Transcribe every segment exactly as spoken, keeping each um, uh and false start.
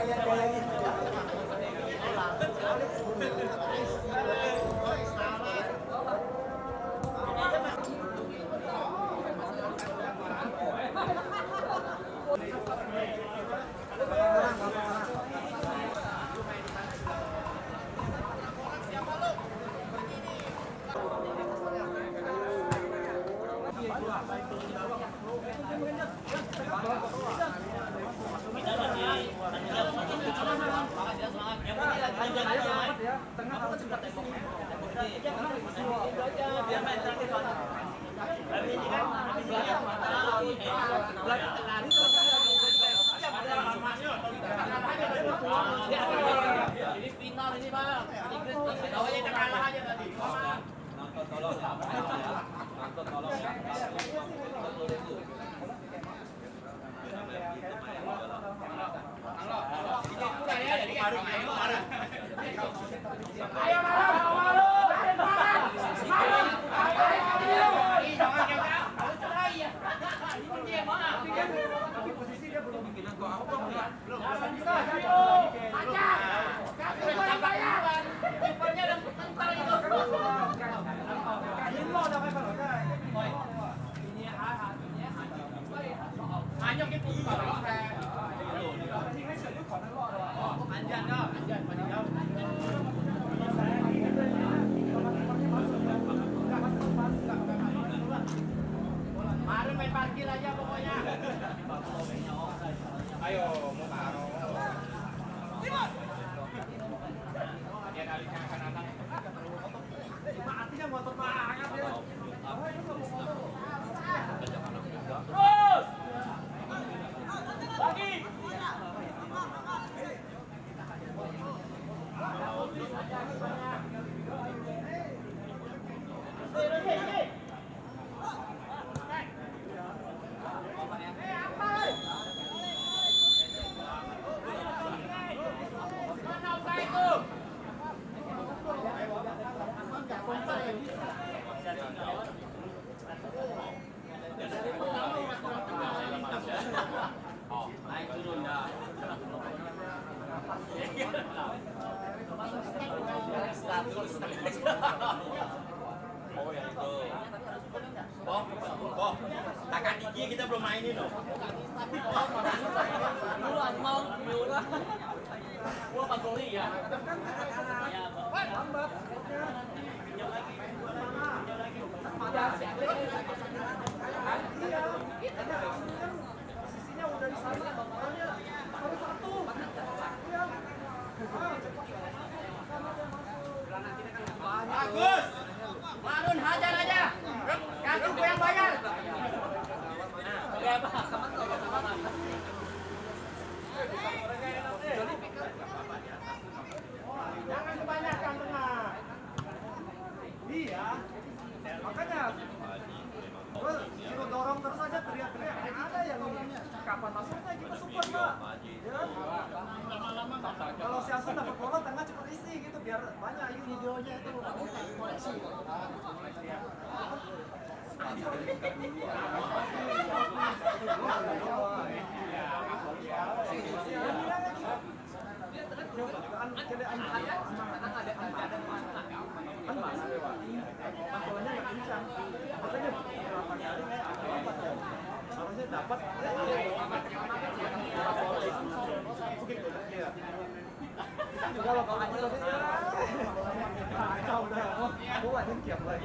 Ini final ini bang, Inggris awalnya udah kalah aja tadi. Nonton tolong ya, nonton tolong ya. Ayo hanya kita anjan đó anjan mà đâu mari main parkir aja pokoknya ayo mau taruh dia kalinya akan anak matinya motor banget ya terus lagi naik turun dah. Status. Oh ya itu. Boh, boh. Takkan gigi kita belum mainin loh. Lu mau dulu lah. Gua patroli ya. Ya, lambat. Jam lagi. Jam lagi. Posisinya udah di sana, makanya harus satu. Bagus. Marun hajar aja. Kasih gue yang bayar. Oke, Pak. Jangan kebanyakan tengah. Iya. Makanya gue suruh dorong terus aja, teriak-teriak. Ada yang kapan masuknya kita support, Pak. Ya. Kalau si Asun dapat bola tengah cepat isi gitu biar banyak ini videonya itu koleksi. Harusnya dapat juga lo kalau aja kacau dah, aku aja kiam lagi.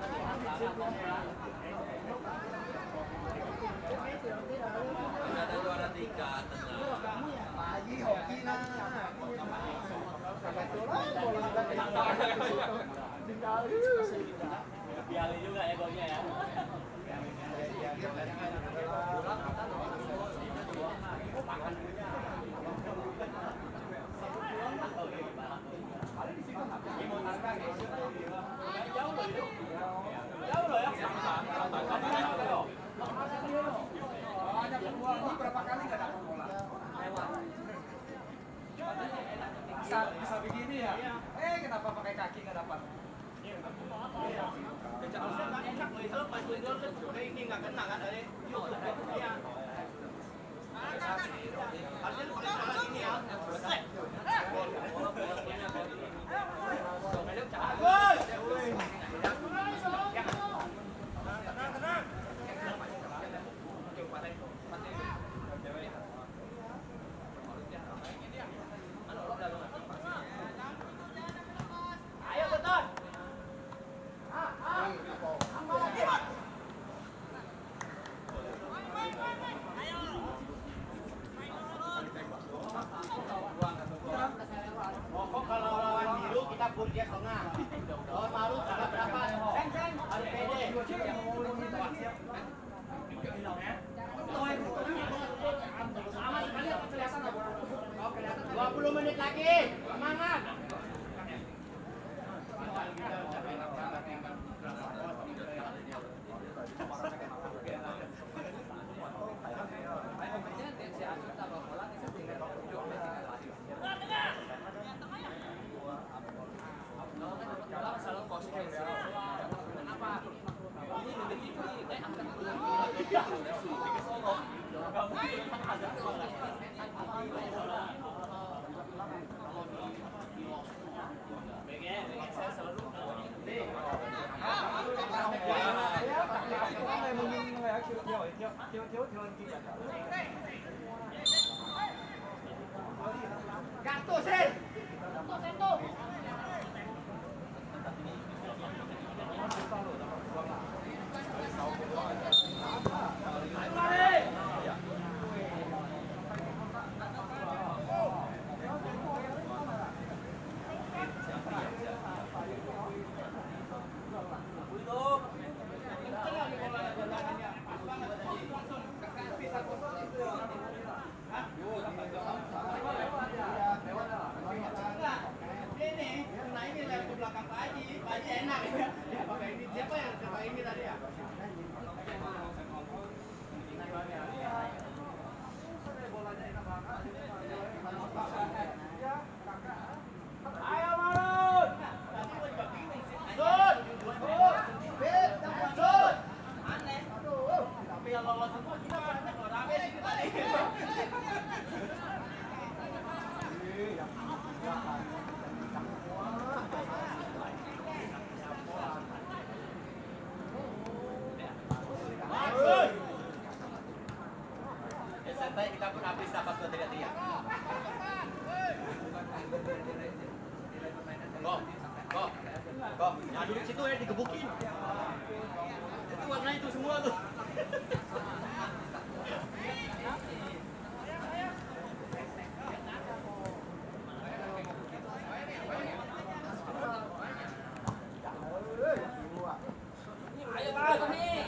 Ada juara tiga lagi hoki nah. Biali juga ya golnya ya. Jauh loh itu. Jauh loh ya. Banyak bola ini berapa kali nggak dapat bola? Lewat. Bisa bisa begini ya? Eh kenapa pakai kaki nggak dapat? Harusnya nggak enak loh itu pas itu ini nggak kena kan dari YouTube. Iya. dua puluh menit lagi, semangat. thiếu thiếu thiếu anh kia Gato sen. Gato sento. Kita pun habis dapat dua teriak-teriak. Kok, kok, kok, jangan duduk situ ya, digebukin. Itu warna itu semua tuh. Ayo Pak, nih.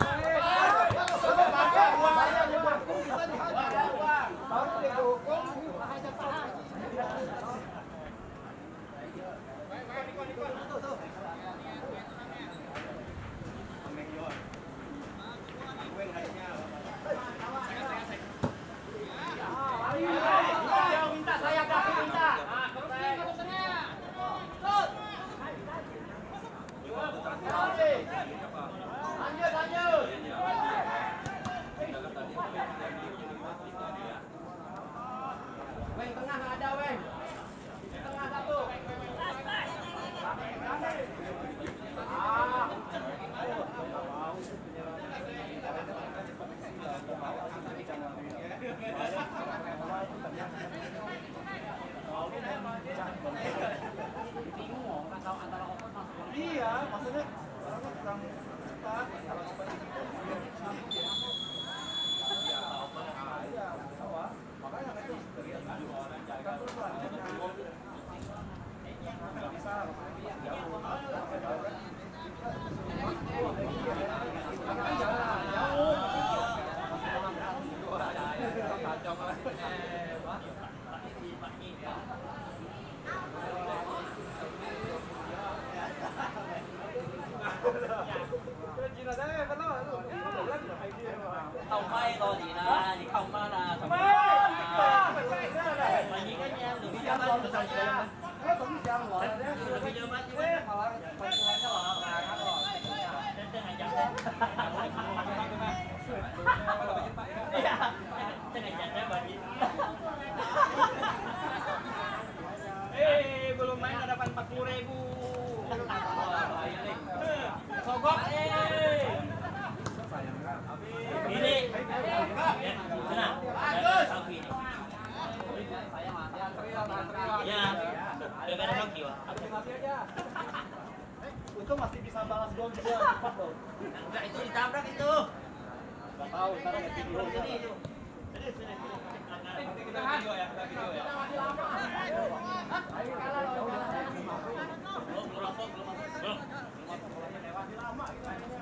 Weng tengah nggak ada, Weng. Tengah satu. Ah. Bingung, nggak tahu antara open masuk. Iya, maksudnya orangnya kurang cepat. Kalau cepat itu iya, awal. Makanya itu kan terus lanjutnya nggak bisa Cina deh, betul. belum main udah dapat empat puluh ribu. Sogok eh. Ini. Sana. Bagus. Ya. Gara-gara hoki, Wak. Itu masih bisa balas gol juga cepat loh. Enggak, itu ditabrak itu. Enggak tahu, sekarang di video Ini itu. Ini sini. Kita video ya, kita video ya. Belum, belum masuk, belum masuk. Belum. masih lama kita mainnya.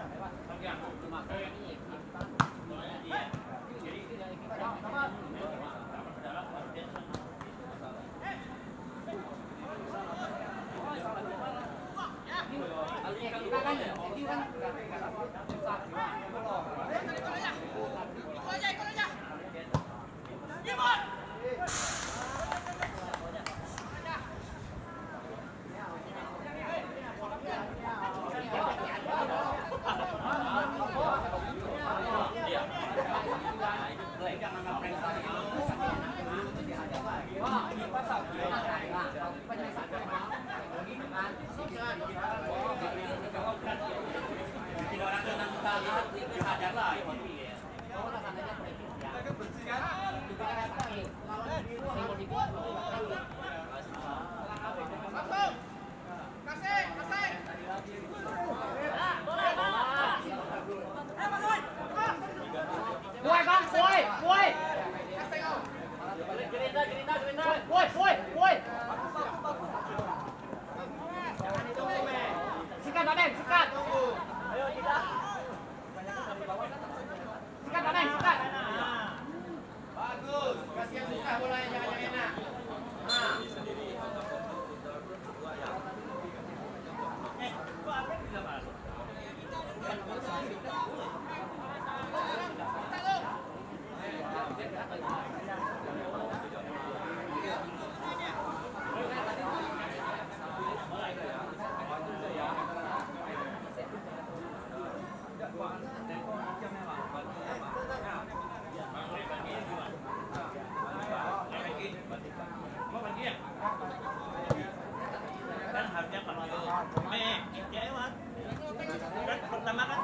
Kan harusnya kalau eh dia lewat kan pertama kan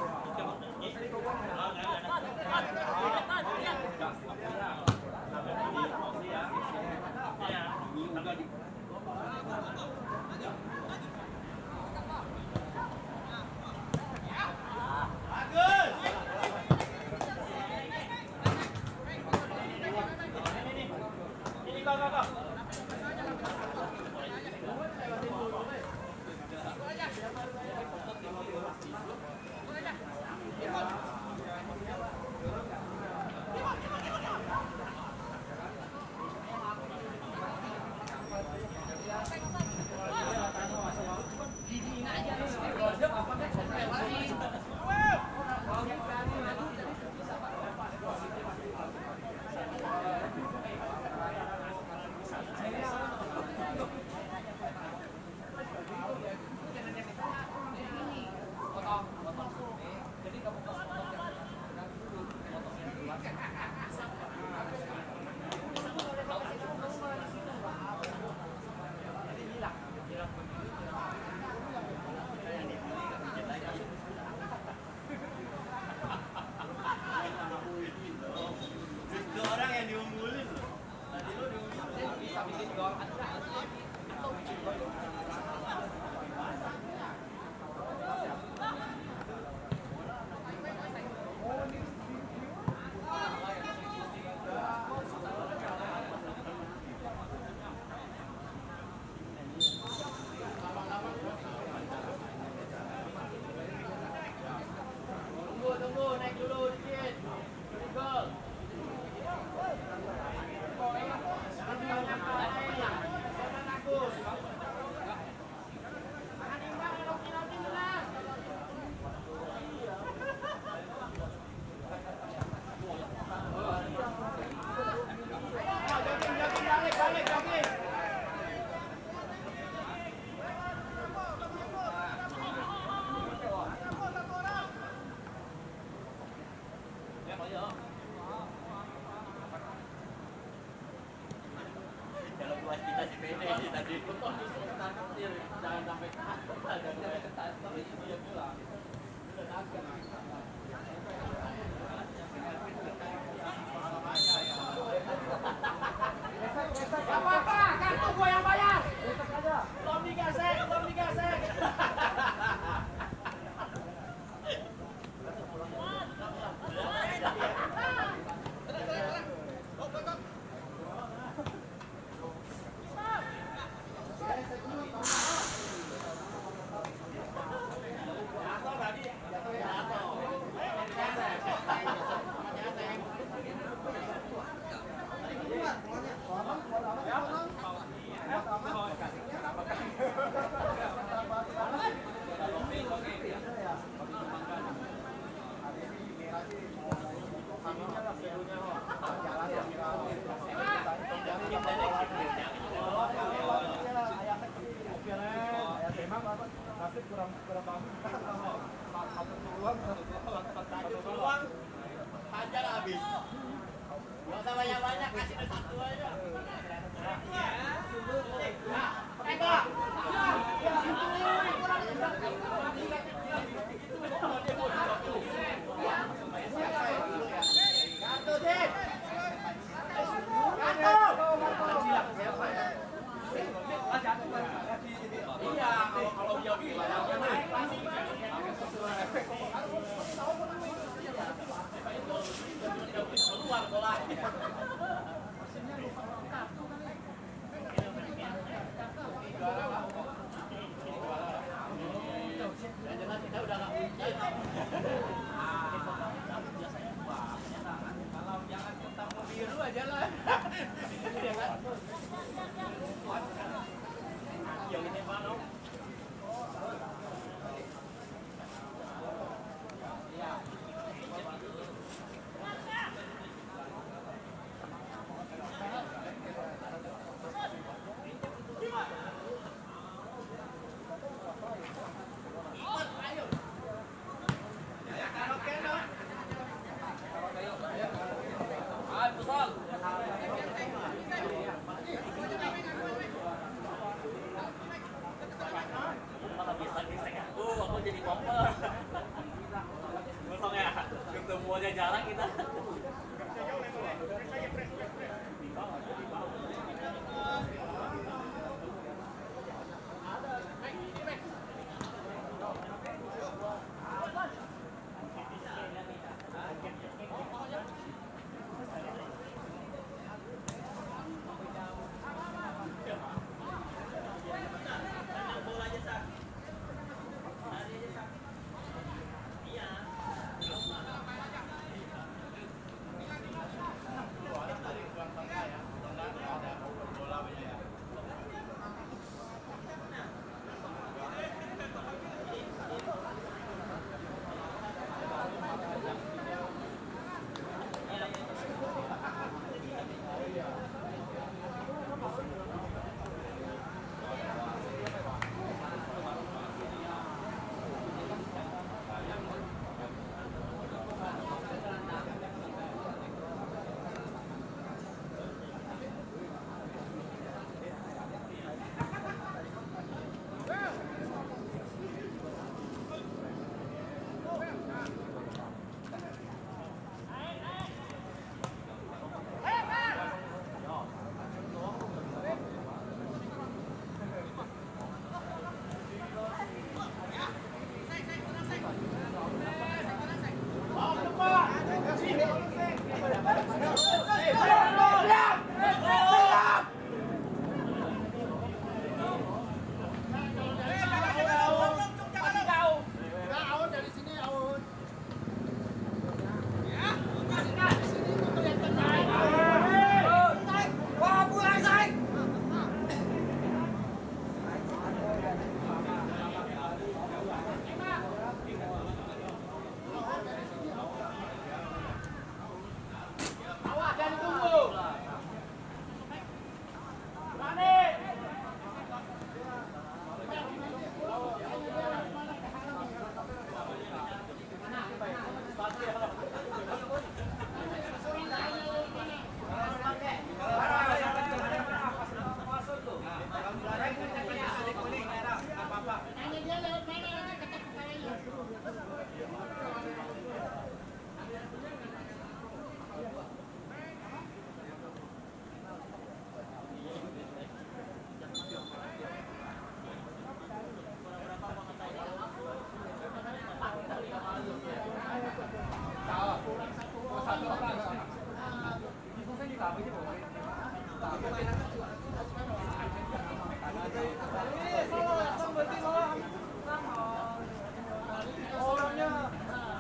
kita si Bene tadi. Apa-apa, kartu gua yang bayar. Besok aja. Belum digasek, belum digasek. Nasib kurang kurang bagus. Satu peluang, satu peluang, satu peluang. Panjang habis. Gak usah banyak-banyak, kasih satu aja. Tembak. Kartu, Dit. Kartu. Siapa ya? Iya, kalau kalau dia bilang keluar bola. Jangan kita udah nggak kalau jangan ketemu biru aja lah. Yang ini mana? Ketemuannya jarang kita. Orangnya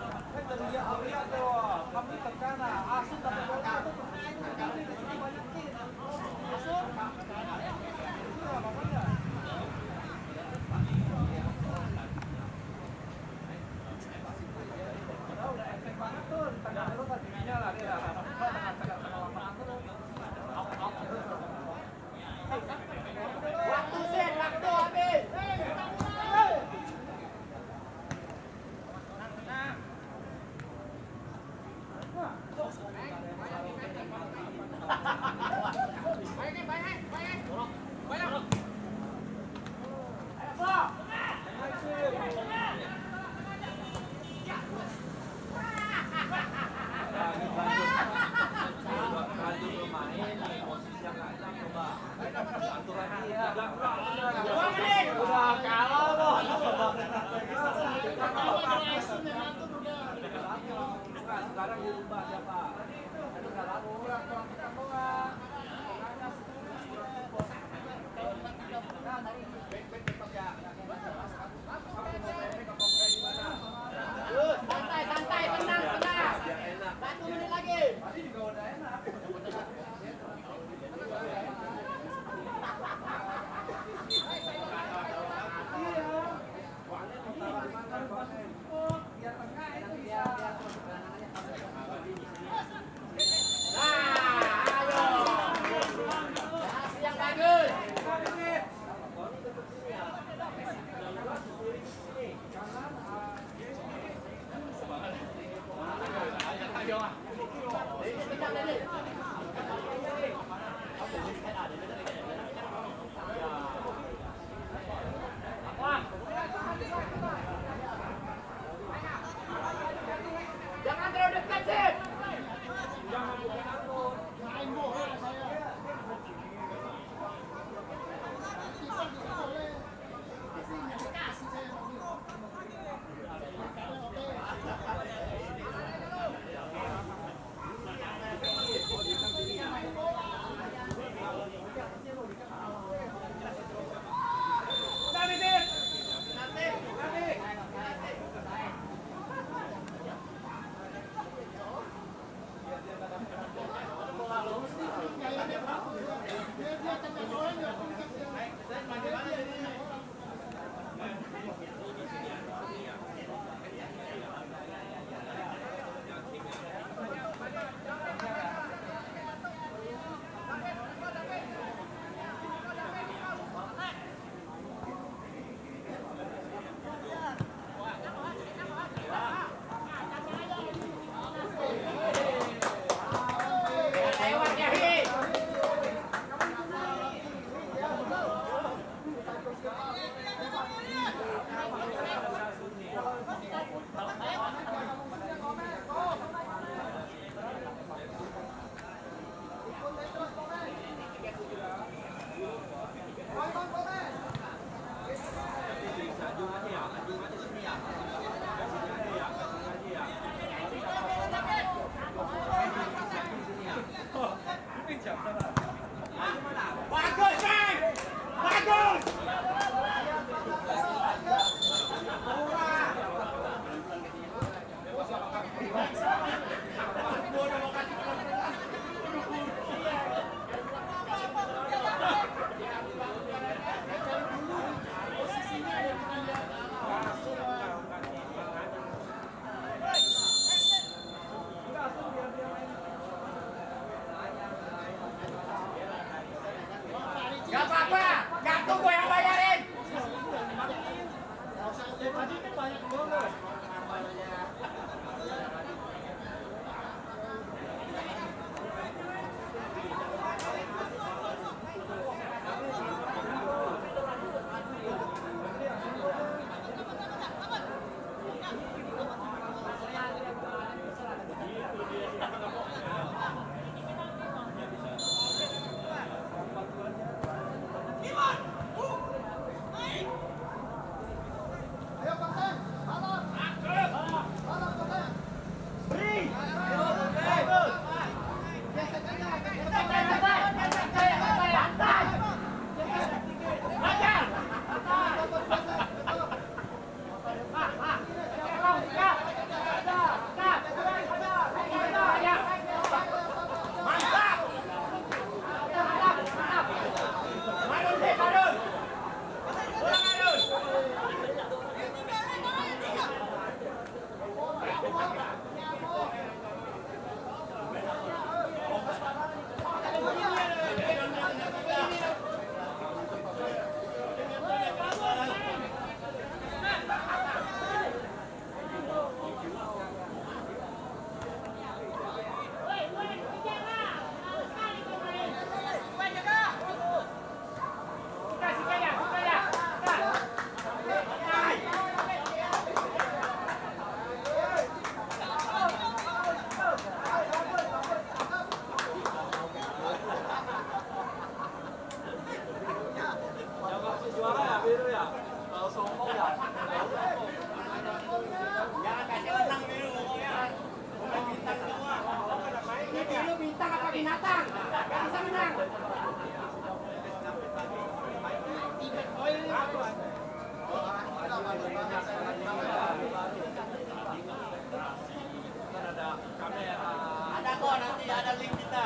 ada link kita.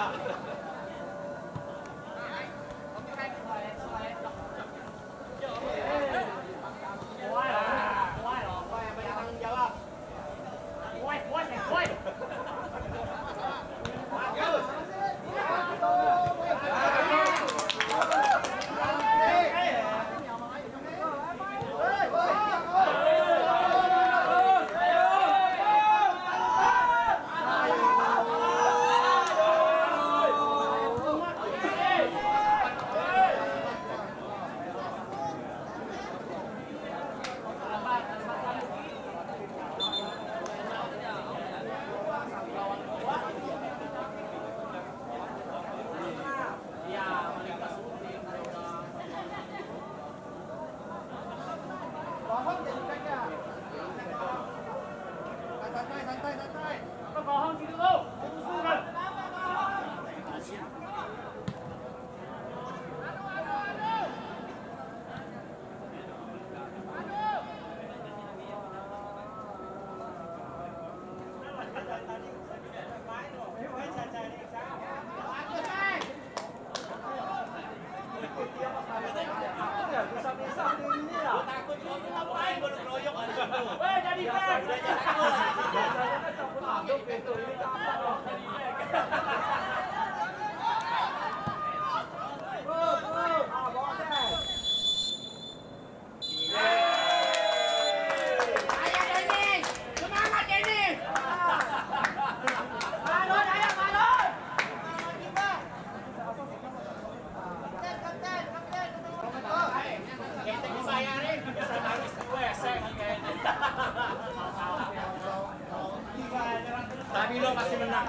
Stabilo pasti menang.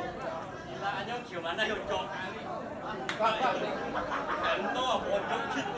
Gila, anjing gimana yuk, Cok? Kan tuh, bodoh.